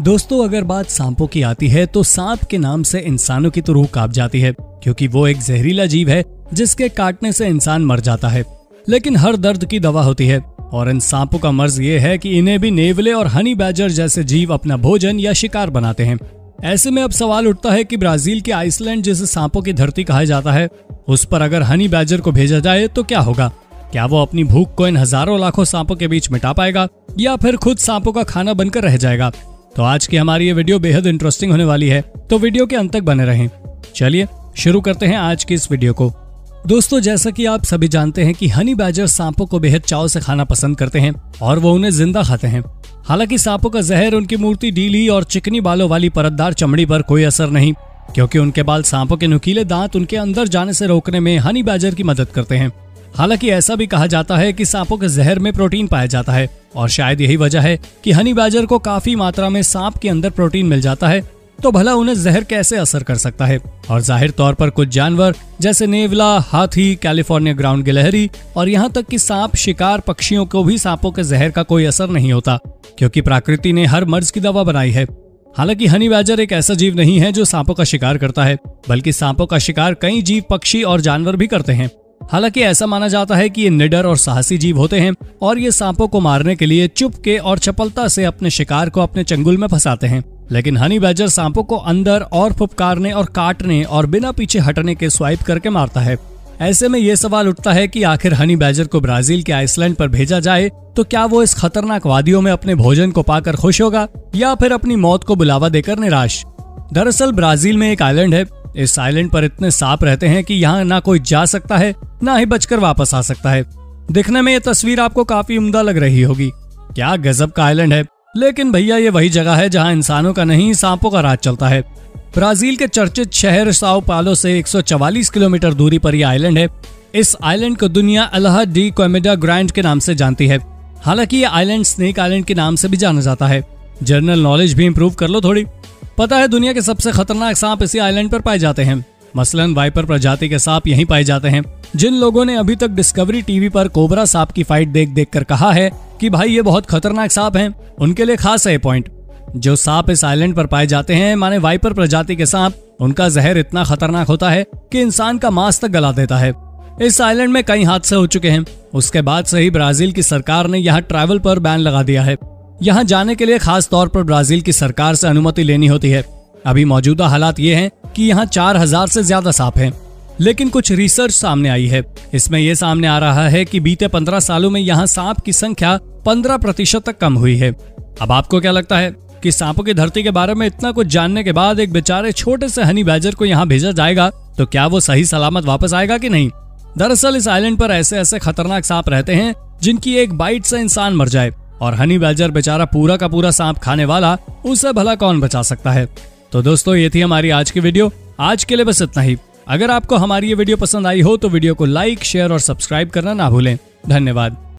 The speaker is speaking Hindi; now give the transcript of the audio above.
दोस्तों, अगर बात सांपों की आती है तो सांप के नाम से इंसानों की तो रूह कांप जाती है, क्योंकि वो एक जहरीला जीव है जिसके काटने से इंसान मर जाता है। लेकिन हर दर्द की दवा होती है और इन सांपों का मर्ज ये है कि इन्हें भी नेवले और हनी बैजर जैसे जीव अपना भोजन या शिकार बनाते हैं। ऐसे में अब सवाल उठता है कि ब्राजील के आइसलैंड जिसे सांपों की धरती कहा जाता है, उस पर अगर हनी बैजर को भेजा जाए तो क्या होगा? क्या वो अपनी भूख को इन हजारों लाखों सांपों के बीच मिटा पाएगा या फिर खुद सांपों का खाना बनकर रह जाएगा? तो आज की हमारी ये वीडियो बेहद इंटरेस्टिंग होने वाली है, तो वीडियो के अंत तक बने रहें। चलिए शुरू करते हैं आज की इस वीडियो को। दोस्तों, जैसा कि आप सभी जानते हैं कि हनी बैजर सांपों को बेहद चाव से खाना पसंद करते हैं और वो उन्हें जिंदा खाते हैं। हालांकि सांपों का जहर उनकी मूर्ति ढीली और चिकनी बालों वाली परतदार चमड़ी पर कोई असर नहीं, क्योंकि उनके बाल सांपों के नुकीले दांत उनके अंदर जाने से रोकने में हनी बैजर की मदद करते हैं। हालांकि ऐसा भी कहा जाता है कि सांपों के जहर में प्रोटीन पाया जाता है और शायद यही वजह है कि हनी बैजर को काफी मात्रा में सांप के अंदर प्रोटीन मिल जाता है, तो भला उन्हें जहर कैसे असर कर सकता है? और जाहिर तौर पर कुछ जानवर जैसे नेवला, हाथी, कैलिफोर्निया ग्राउंड गिलहरी और यहाँ तक कि सांप शिकार पक्षियों को भी सांपों के जहर का कोई असर नहीं होता, क्योंकि प्रकृति ने हर मर्ज की दवा बनाई है। हालांकि हनी बैजर एक ऐसा जीव नहीं है जो सांपों का शिकार करता है, बल्कि सांपों का शिकार कई जीव, पक्षी और जानवर भी करते हैं। हालांकि ऐसा माना जाता है कि ये निडर और साहसी जीव होते हैं और ये सांपों को मारने के लिए चुपके और चपलता से अपने शिकार को अपने चंगुल में फंसाते हैं। लेकिन हनी बैजर सांपों को अंदर और फुफकारने और काटने और बिना पीछे हटने के स्वाइप करके मारता है। ऐसे में ये सवाल उठता है कि आखिर हनी बैजर को ब्राजील के आइसलैंड पर भेजा जाए तो क्या वो इस खतरनाक वादियों में अपने भोजन को पाकर खुश होगा या फिर अपनी मौत को बुलावा देकर निराश? दरअसल ब्राजील में एक आइलैंड है। इस आइलैंड पर इतने सांप रहते हैं कि यहाँ ना कोई जा सकता है ना ही बचकर वापस आ सकता है। दिखने में ये तस्वीर आपको काफी उम्दा लग रही होगी। क्या गजब का आइलैंड है! लेकिन भैया, ये वही जगह है जहाँ इंसानों का नहीं, सांपों का राज चलता है। ब्राजील के चर्चित शहर साओ पालो से 144 किलोमीटर दूरी पर यह आइलैंड है। इस आइलैंड को दुनिया इल्हा डी कोमेडा ग्रैंड के नाम से जानती है। हालांकि ये आइलैंड स्नेक आइलैंड के नाम से भी जाना जाता है। जनरल नॉलेज भी इम्प्रूव कर लो थोड़ी। पता है दुनिया के सबसे खतरनाक सांप इसी आइलैंड पर पाए जाते हैं। मसलन वाइपर प्रजाति के सांप यहीं पाए जाते हैं। जिन लोगों ने अभी तक डिस्कवरी टीवी पर कोबरा सांप की फाइट देख कर कहा है कि भाई ये बहुत खतरनाक सांप हैं, उनके लिए खास है पॉइंट। जो सांप इस आइलैंड पर पाए जाते हैं, माने वाइपर प्रजाति के सांप, उनका जहर इतना खतरनाक होता है कि इंसान का मांस तक गला देता है। इस आइलैंड में कई हादसे हो चुके हैं। उसके बाद से ही ब्राजील की सरकार ने यहाँ ट्रैवल पर बैन लगा दिया है। यहाँ जाने के लिए खास तौर पर ब्राजील की सरकार से अनुमति लेनी होती है। अभी मौजूदा हालात ये हैं कि यहाँ 4000 से ज्यादा सांप हैं। लेकिन कुछ रिसर्च सामने आई है। इसमें यह सामने आ रहा है कि बीते 15 सालों में यहाँ सांप की संख्या 15% तक कम हुई है। अब आपको क्या लगता है कि सांपों की धरती के बारे में इतना कुछ जानने के बाद एक बेचारे छोटे से हनी बैजर को यहाँ भेजा जाएगा तो क्या वो सही सलामत वापस आएगा कि नहीं? दरअसल इस आइलैंड पर ऐसे खतरनाक सांप रहते हैं जिनकी एक बाइट से इंसान मर जाए, और हनी बैजर बेचारा पूरा का पूरा सांप खाने वाला, उसे भला कौन बचा सकता है? तो दोस्तों, ये थी हमारी आज की वीडियो। आज के लिए बस इतना ही। अगर आपको हमारी ये वीडियो पसंद आई हो तो वीडियो को लाइक, शेयर और सब्सक्राइब करना ना भूलें। धन्यवाद।